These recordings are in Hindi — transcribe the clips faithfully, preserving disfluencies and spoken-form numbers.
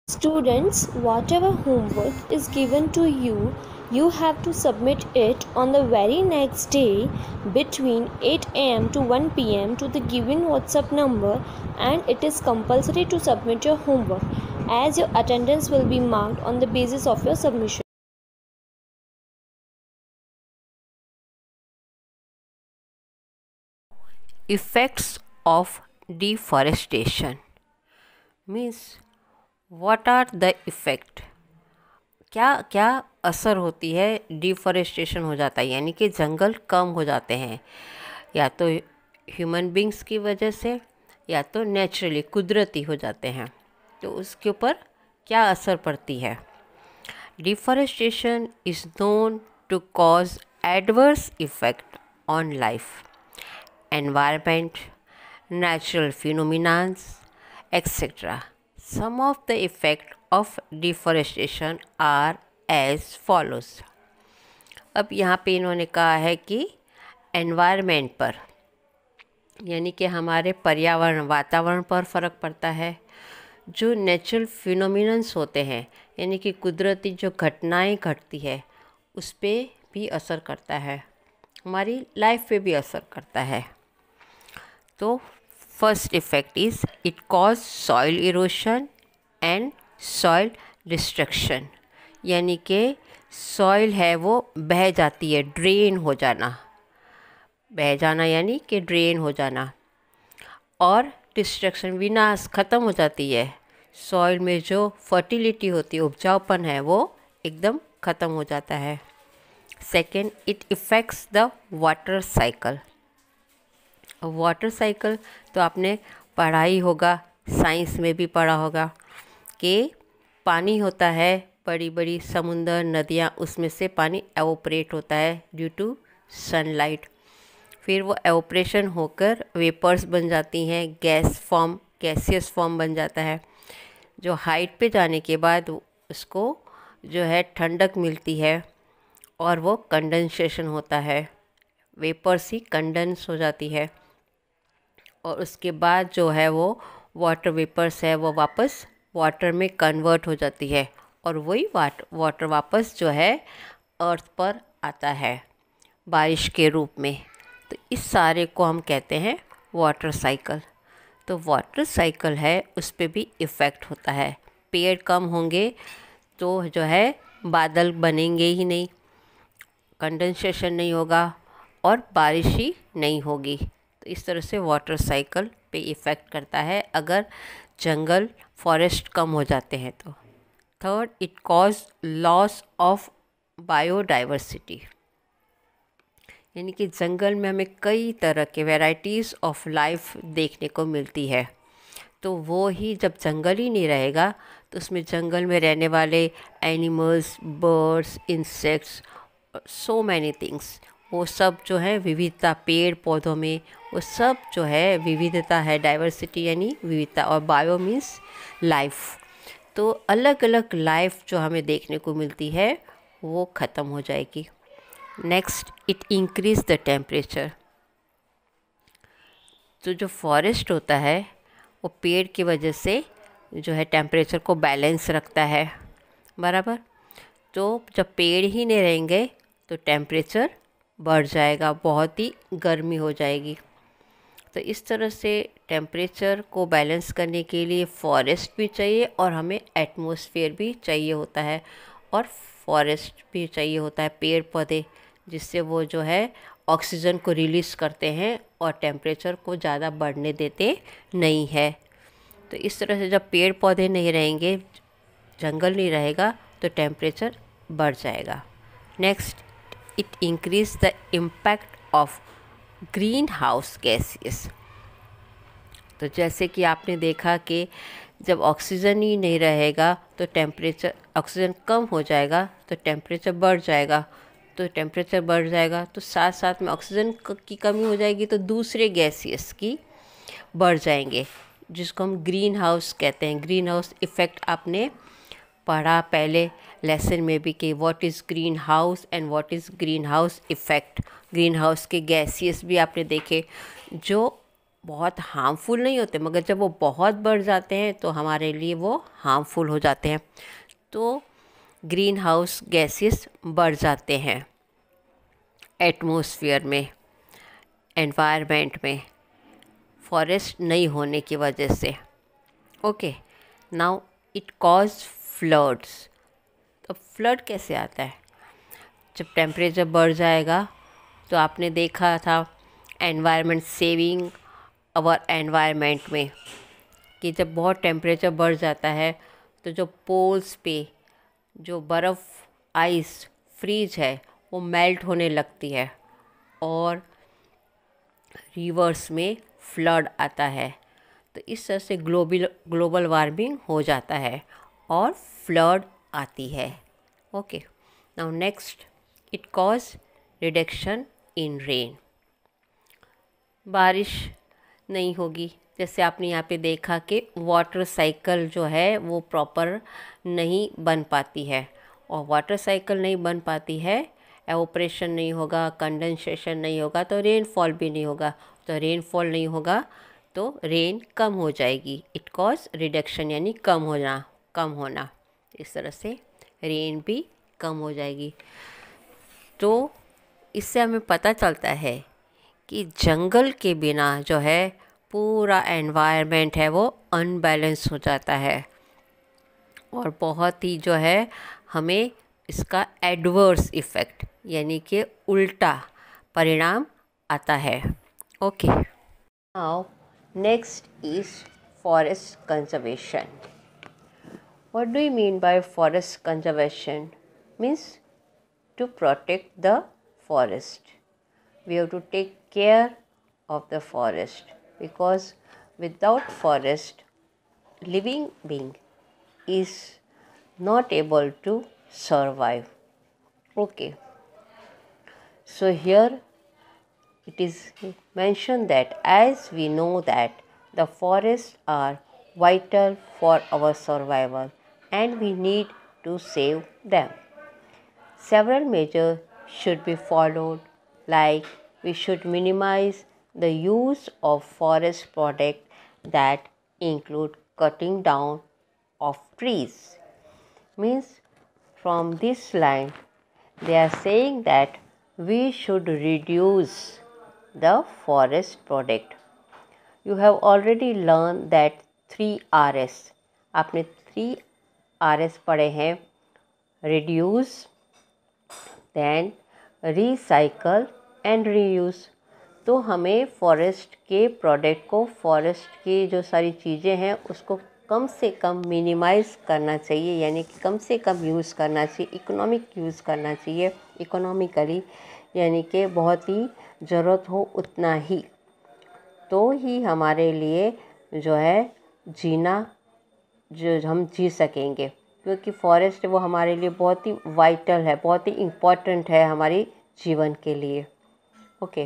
Students, whatever homework is given to you, you have to submit it on the very next day between eight a m to one p m to the given WhatsApp number, and it is compulsory to submit your homework as your attendance will be marked on the basis of your submission. Effects of deforestation means what are the effect, क्या क्या असर होती है डिफॉरेस्टेशन हो जाता है यानी कि जंगल कम हो जाते हैं, या तो ह्यूमन बींग्स की वजह से या तो नेचुरली कुदरती हो जाते हैं, तो उसके ऊपर क्या असर पड़ती है। Deforestation is known to cause adverse effect on life, environment, natural phenomena, et cetera. Some of the effects of deforestation are as follows. अब यहाँ पे इन्होंने कहा है कि एनवायरनमेंट पर यानी कि हमारे पर्यावरण वातावरण पर फ़र्क पड़ता है, जो नेचुरल फिनोमिनन्स होते हैं यानी कि कुदरती जो घटनाएं घटती है उस पर भी असर करता है, हमारी लाइफ पे भी असर करता है। तो first effect is it cause soil erosion and soil destruction, यानी कि सॉइल है वो बह जाती है, ड्रेन हो जाना, बह जाना यानी कि ड्रेन हो जाना, और डिस्ट्रक्शन विनाश, ख़त्म हो जाती है। सॉइल में जो फर्टिलिटी होती है, उपजाऊपन है, वो एकदम ख़त्म हो जाता है। Second, it affects the water cycle. Water cycle तो आपने पढ़ा ही होगा, साइंस में भी पढ़ा होगा कि पानी होता है, बड़ी बड़ी समुंदर नदियाँ, उसमें से पानी एवोपरेट होता है ड्यू टू सनलाइट, फिर वो एवोपरेशन होकर वेपर्स बन जाती हैं, गैस फॉर्म, गैसियस फॉर्म बन जाता है, जो हाइट पे जाने के बाद उसको जो है ठंडक मिलती है और वो कंडेंसेशन होता है, वेपर्स ही कंडेंस हो जाती है, और उसके बाद जो है वो वाटर वेपर्स है वो वापस वाटर में कन्वर्ट हो जाती है, और वही वाट वाटर वापस जो है अर्थ पर आता है बारिश के रूप में। तो इस सारे को हम कहते हैं वाटर साइकिल। तो वाटर साइकिल है उस पर भी इफ़ेक्ट होता है, पेड़ कम होंगे तो जो है बादल बनेंगे ही नहीं, कंडेंसेशन नहीं होगा और बारिश ही नहीं होगी। तो इस तरह से वाटर साइकिल पे इफ़ेक्ट करता है अगर जंगल फॉरेस्ट कम हो जाते हैं तो। Third, it cause loss of biodiversity, यानी कि जंगल में हमें कई तरह के वैरायटीज़ ऑफ लाइफ देखने को मिलती है, तो वो ही जब जंगल ही नहीं रहेगा तो उसमें जंगल में रहने वाले animals, birds, insects, so many things, वो सब जो है विविधता, पेड़ पौधों में वो सब जो है विविधता है, डाइवर्सिटी यानी विविधता, और बायो मीन्स लाइफ, तो अलग अलग लाइफ जो हमें देखने को मिलती है वो ख़त्म हो जाएगी। Next, it increase the temperature. तो जो फॉरेस्ट होता है वो पेड़ की वजह से जो है टेम्परेचर को बैलेंस रखता है, बराबर। तो जब पेड़ ही नहीं रहेंगे तो टेम्परेचर बढ़ जाएगा, बहुत ही गर्मी हो जाएगी। तो इस तरह से टेम्परेचर को बैलेंस करने के लिए फॉरेस्ट भी चाहिए और हमें एटमॉस्फेयर भी चाहिए होता है, और फॉरेस्ट भी चाहिए होता है, पेड़ पौधे, जिससे वो जो है ऑक्सीजन को रिलीज़ करते हैं और टेम्परेचर को ज़्यादा बढ़ने देते नहीं है। तो इस तरह से जब पेड़ पौधे नहीं रहेंगे, जंगल नहीं रहेगा, तो टेम्परेचर बढ़ जाएगा। Next, it increase the impact of greenhouse gases. तो जैसे कि आपने देखा कि जब ऑक्सीजन ही नहीं रहेगा तो टेम्परेचर, ऑक्सीजन कम हो जाएगा तो टेम्परेचर बढ़ जाएगा, तो टेम्परेचर बढ़ जाएगा तो साथ साथ में ऑक्सीजन की कमी हो जाएगी, तो दूसरे गैसेस की बढ़ जाएंगे, जिसको हम ग्रीन हाउस कहते हैं। ग्रीन हाउस इफ़ेक्ट आपने पढ़ा पहले लेसन में भी कि what is greenhouse and what is greenhouse effect. Greenhouse के गैसेस भी आपने देखे, जो बहुत हार्मफुल नहीं होते, मगर जब वो बहुत बढ़ जाते हैं तो हमारे लिए वो हार्मफुल हो जाते हैं। तो ग्रीन हाउस गैसेस बढ़ जाते हैं एटमॉस्फेयर में, एनवायरनमेंट में, फॉरेस्ट नहीं होने की वजह से। Okay, now it cause floods. तो फ्लड कैसे आता है? जब टेम्परेचर बढ़ जाएगा, तो आपने देखा था एनवायरनमेंट सेविंग अवर एनवायरनमेंट में कि जब बहुत टेम्परेचर बढ़ जाता है तो जो पोल्स पे जो बर्फ़, आइस फ्रीज है वो मेल्ट होने लगती है और रिवर्स में फ्लड आता है। तो इस तरह से ग्लोबल ग्लोबल वार्मिंग हो जाता है और फ्लड आती है। Okay, now next, it cause reduction in rain. बारिश नहीं होगी, जैसे आपने यहाँ पे देखा कि वाटर साइकिल जो है वो प्रॉपर नहीं बन पाती है, और वाटर साइकिल नहीं बन पाती है, एवोपरेशन नहीं होगा, कंडेंसेशन नहीं होगा, तो रेनफॉल भी नहीं होगा। तो रेनफॉल नहीं होगा तो रेन कम हो जाएगी। इट कॉज रिडक्शन यानी कम होना, कम होना। इस तरह से रेन भी कम हो जाएगी। तो इससे हमें पता चलता है कि जंगल के बिना जो है पूरा एनवायरनमेंट है वो अनबैलेंस हो जाता है, और बहुत ही जो है हमें इसका एडवर्स इफ़ेक्ट यानी कि उल्टा परिणाम आता है। Okay, now next is forest conservation. What do you mean by forest conservation? Means to protect the forest. We have to take care of the forest, because without forest, living being is not able to survive. Okay, so here it is mentioned that as we know that the forests are vital for our survival and we need to save them. Several measures should be followed, like we should minimize the use of forest products that include cutting down of trees. Means from this line they are saying that we should reduce the forest product. You have already learned that three R S. आपने three R S पढ़े हैं, reduce, then recycle and reuse. तो हमें फॉरेस्ट के प्रोडक्ट को, फॉरेस्ट की जो सारी चीज़ें हैं उसको कम से कम मिनिमाइज़ करना चाहिए, यानी कि कम से कम यूज़ करना चाहिए, इकोनॉमिक यूज़ करना चाहिए, इकोनॉमिकली, यानी कि बहुत ही ज़रूरत हो उतना ही, तो ही हमारे लिए जो है जीना, जो हम जी सकेंगे, क्योंकि फॉरेस्ट वो हमारे लिए बहुत ही वाइटल है, बहुत ही इम्पॉर्टेंट है हमारी जीवन के लिए। Okay,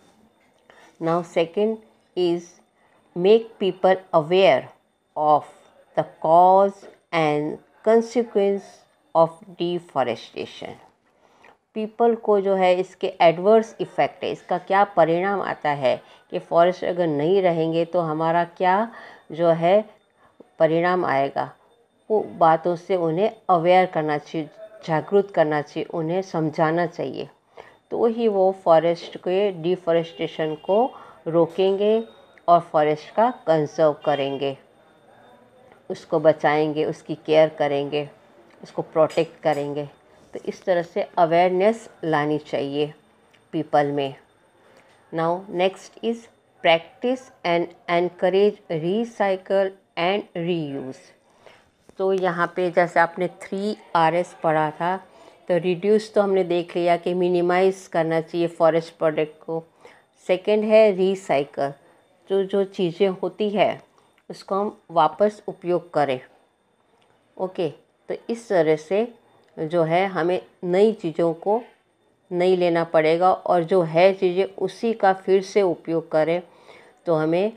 now second is make people aware of the cause and consequence of deforestation. People को जो है इसके एडवर्स इफ़ेक्ट है, इसका क्या परिणाम आता है कि फॉरेस्ट अगर नहीं रहेंगे तो हमारा क्या जो है परिणाम आएगा, वो बातों से उन्हें अवेयर करना चाहिए, जागरूक करना चाहिए, उन्हें समझाना चाहिए, तो ही वो फॉरेस्ट के डिफॉरेस्टेशन को रोकेंगे और फॉरेस्ट का कंजर्व करेंगे, उसको बचाएंगे, उसकी केयर करेंगे, उसको प्रोटेक्ट करेंगे। तो इस तरह से अवेयरनेस लानी चाहिए पीपल में। Now next is practice and encourage recycle and reuse. तो यहाँ पे जैसे आपने थ्री आर एस पढ़ा था, तो रिड्यूस तो हमने देख लिया कि मिनिमाइज़ करना चाहिए फॉरेस्ट प्रोडक्ट को। सेकंड है रिसाइकल, जो जो चीज़ें होती है उसको हम वापस उपयोग करें। ओके, तो इस तरह से जो है हमें नई चीज़ों को नहीं लेना पड़ेगा, और जो है चीज़ें उसी का फिर से उपयोग करें, तो हमें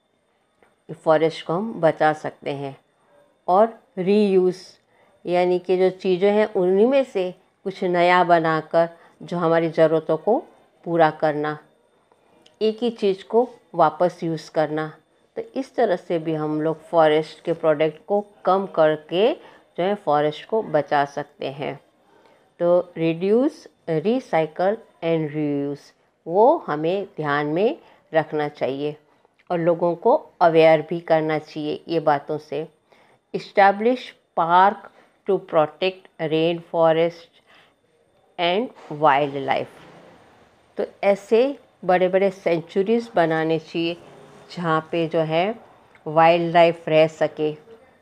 फॉरेस्ट को हम बचा सकते हैं। और रीयूज़ यानी कि जो चीज़ें हैं उन्हीं में से कुछ नया बनाकर जो हमारी ज़रूरतों को पूरा करना। एक ही चीज़ को वापस यूज़ करना। तो इस तरह से भी हम लोग फॉरेस्ट के प्रोडक्ट को कम करके जो है फॉरेस्ट को बचा सकते हैं। तो रिड्यूस, रिसाइकल एंड रीयूज़, वो हमें ध्यान में रखना चाहिए और लोगों को अवेयर भी करना चाहिए ये बातों से। Establish park to protect rain forest and wildlife. तो ऐसे बड़े बड़े सेंचुरीज़ बनाने चाहिए जहाँ पे जो है वाइल्ड लाइफ रह सके,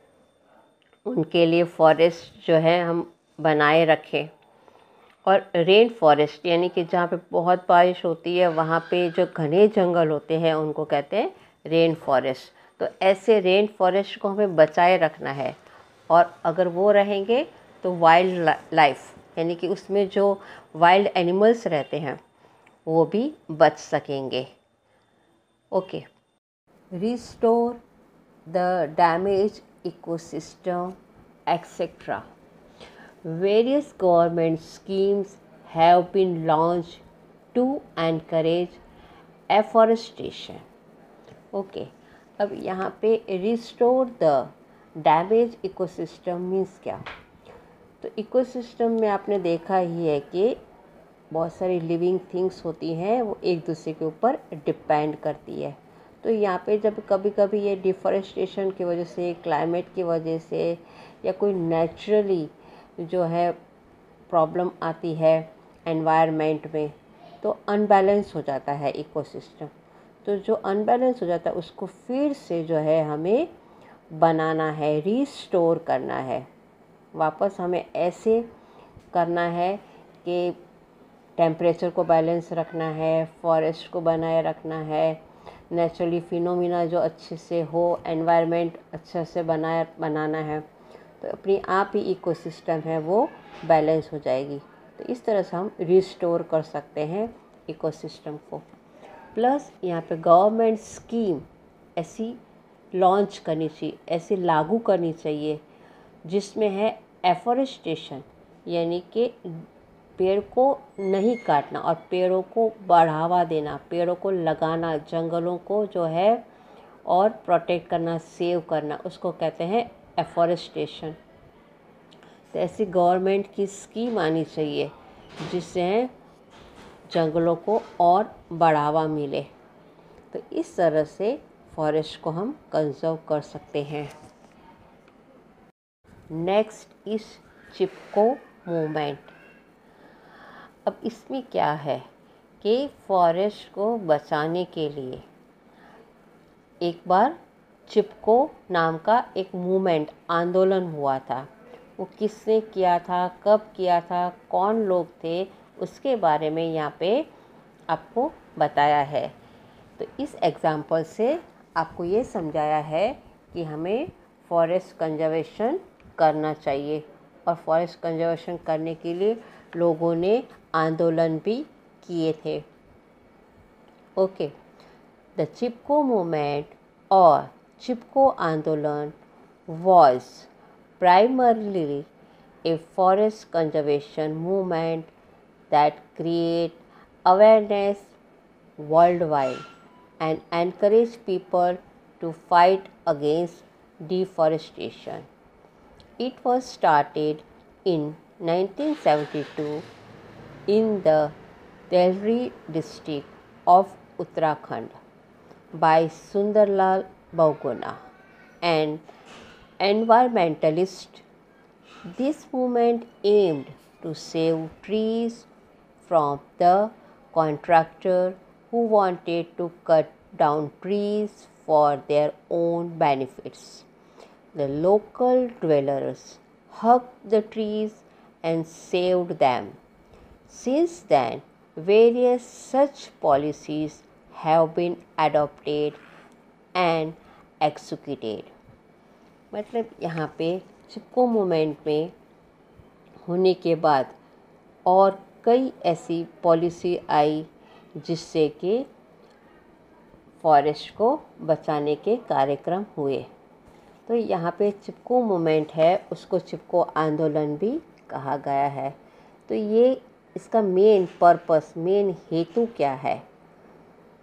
उनके लिए फॉरेस्ट जो है हम बनाए रखें। और रेन फॉरेस्ट यानी कि जहाँ पे बहुत बारिश होती है वहाँ पे जो घने जंगल होते हैं उनको कहते हैं रेन फॉरेस्ट। तो ऐसे रेन फॉरेस्ट को हमें बचाए रखना है और अगर वो रहेंगे तो वाइल्ड लाइफ यानी कि उसमें जो वाइल्ड एनिमल्स रहते हैं वो भी बच सकेंगे। Okay, restore the damage ecosystem etcetera. Various government schemes have been launched to encourage afforestation. Okay, अब यहाँ पे restore the damage ecosystem means क्या? तो इकोसिस्टम में आपने देखा ही है कि बहुत सारी लिविंग थिंग्स होती हैं, वो एक दूसरे के ऊपर डिपेंड करती है। तो यहाँ पे जब कभी कभी ये डिफॉरेस्टेशन की वजह से, क्लाइमेट की वजह से या कोई नेचुरली जो है प्रॉब्लम आती है एनवायरनमेंट में, तो अनबैलेंस हो जाता है इकोसिस्टम। तो जो अनबैलेंस हो जाता है उसको फिर से जो है हमें बनाना है, रीस्टोर करना है, वापस हमें ऐसे करना है कि टेम्परेचर को बैलेंस रखना है, फॉरेस्ट को बनाए रखना है, नेचुरली फिनोमिना जो अच्छे से हो, एनवायरनमेंट अच्छे से बनाए बनाना है। तो अपनी आप ही इकोसिस्टम है वो बैलेंस हो जाएगी। तो इस तरह से हम रिस्टोर कर सकते हैं इकोसिस्टम को। प्लस यहाँ पे गवर्नमेंट स्कीम ऐसी लॉन्च करनी चाहिए, ऐसी लागू करनी चाहिए जिसमें है एफॉरेस्टेशन यानी कि पेड़ को नहीं काटना और पेड़ों को बढ़ावा देना, पेड़ों को लगाना, जंगलों को जो है और प्रोटेक्ट करना, सेव करना, उसको कहते हैं एफॉरेस्टेशन। तो ऐसी गवर्नमेंट की स्कीम आनी चाहिए जिससे जंगलों को और बढ़ावा मिले। तो इस तरह से फॉरेस्ट को हम कंजर्व कर सकते हैं। नेक्स्ट इस चिपको मूवमेंट। अब इसमें क्या है कि फॉरेस्ट को बचाने के लिए एक बार चिपको नाम का एक मूवमेंट, आंदोलन हुआ था। वो किसने किया था, कब किया था, कौन लोग थे, उसके बारे में यहाँ पे आपको बताया है। तो इस एग्ज़ाम्पल से आपको ये समझाया है कि हमें फॉरेस्ट कंजर्वेशन करना चाहिए और फॉरेस्ट कंजर्वेशन करने के लिए लोगों ने आंदोलन भी किए थे। ओके, द चिपको मूवमेंट और चिपको आंदोलन was primarily a forest conservation movement that create awareness worldwide and encourage people to fight against deforestation. It was started in nineteen seventy-two in the Delhi district of Uttarakhand by Sundarlal Bahuguna, an environmentalist. This movement aimed to save trees from the contractor who wanted to cut down trees for their own benefits. The local dwellers hugged the trees and saved them. Since then, various such policies have been adopted and executed. मतलब यहाँ पे चिपको मूवमेंट में होने के बाद और कई ऐसी पॉलिसी आई जिससे कि फॉरेस्ट को बचाने के कार्यक्रम हुए। तो यहाँ पे चिपको मूवमेंट है, उसको चिपको आंदोलन भी कहा गया है। तो ये इसका मेन पर्पस, मेन हेतु क्या है?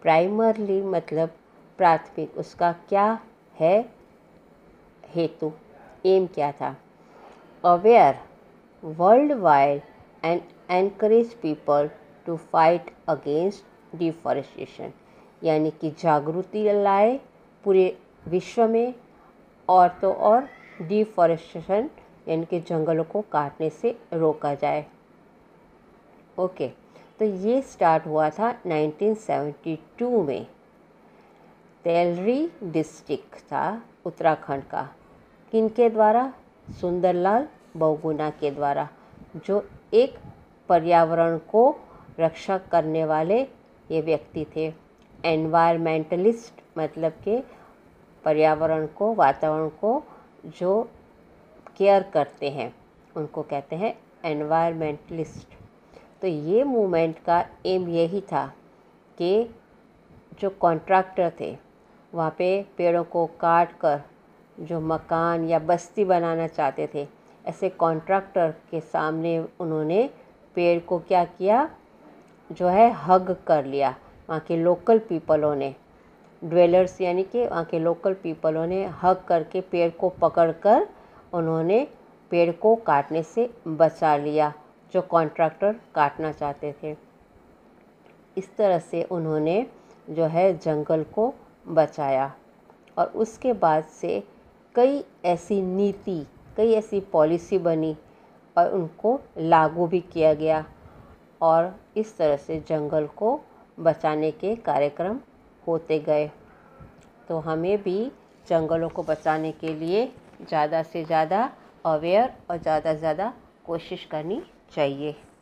प्राइमरली मतलब प्राथमिक, उसका क्या है हेतु, एम क्या था। Aware worldwide and encourage people to fight against deforestation, यानी कि जागृति लाए पूरे विश्व में, और तो और डिफॉरेस्टेशन यानी कि जंगलों को काटने से रोका जाए। ओके, तो ये स्टार्ट हुआ था नाइनटीन सेवेंटी टू में। तेलरी डिस्ट्रिक्ट था उत्तराखंड का, किनके द्वारा, सुंदरलाल बहुगुणा के द्वारा, जो एक पर्यावरण को रक्षा करने वाले ये व्यक्ति थे। एनवायरमेंटलिस्ट मतलब के पर्यावरण को, वातावरण को जो केयर करते हैं उनको कहते हैं एनवायरमेंटलिस्ट। तो ये मूवमेंट का एम यही था कि जो कॉन्ट्रैक्टर थे वहाँ पे पेड़ों को काट कर जो मकान या बस्ती बनाना चाहते थे, ऐसे कॉन्ट्रैक्टर के सामने उन्होंने पेड़ को क्या किया, जो है हग कर लिया। वहाँ के लोकल पीपलों ने, ड्वेलर्स यानी कि वहाँ के लोकल पीपलों ने हग करके पेड़ को पकड़कर उन्होंने पेड़ को काटने से बचा लिया, जो कॉन्ट्रैक्टर काटना चाहते थे। इस तरह से उन्होंने जो है जंगल को बचाया। और उसके बाद से कई ऐसी नीति, कई ऐसी पॉलिसी बनी और उनको लागू भी किया गया, और इस तरह से जंगल को बचाने के कार्यक्रम होते गए। तो हमें भी जंगलों को बचाने के लिए ज़्यादा से ज़्यादा अवेयर और ज़्यादा से ज़्यादा कोशिश करनी चाहिए।